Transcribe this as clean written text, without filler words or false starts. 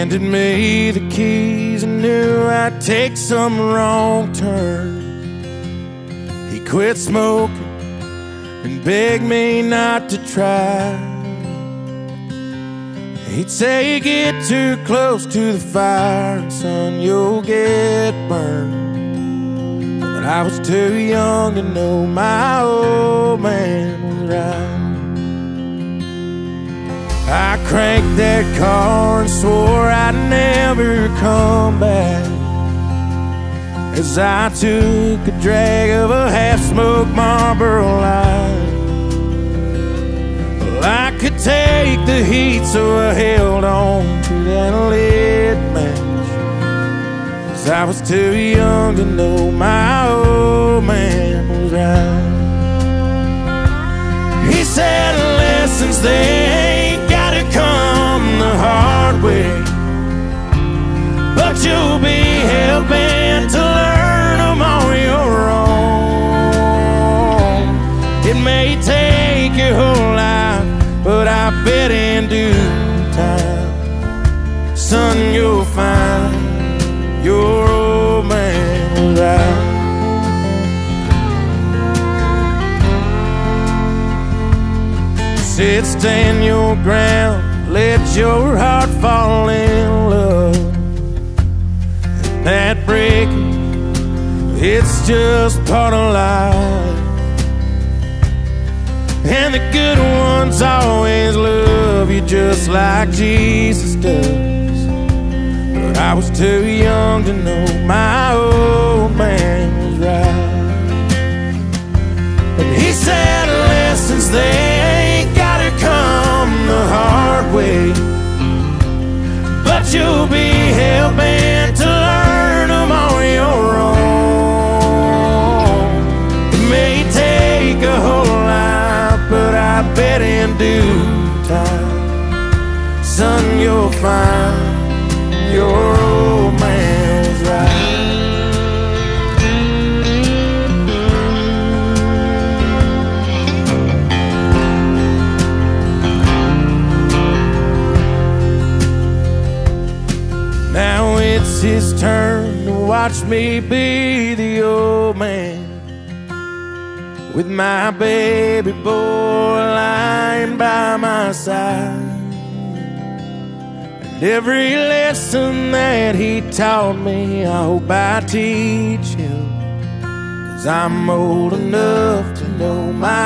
handed me the keys and knew I'd take some wrong turn. He quit smoking and begged me not to try. He'd say, get too close to the fire and son, you'll get burned. But I was too young to know my old man was right. I cranked that car and swore I'd never come back, as I took a drag of a half-smoked Marlboro Light. Well, I could take the heat, so I held on to that lit match, as I was too young to know my old man was right. He said, lessons, they ain't gotta come the hard way, but you'll be hell-bent to learn them on your own. It may take your whole life, but I bet in due time, son, you'll find your old man was right. Said, stand your ground, let your heart fall in love. And that breaking, it's just part of life. And the good ones always love you just like Jesus does. But I was too young to know my old man was right. And he said, lessons, they ain't gotta come the hard way, but you'll be hell-bent to learn them on your own. It may take a whole life, but I bet in due time, son, you'll find your old man was right. Now it's his turn to watch me be the old man, with my baby boy lying by my side. And every lesson that he taught me, I hope I teach him, 'cause I'm old enough to know my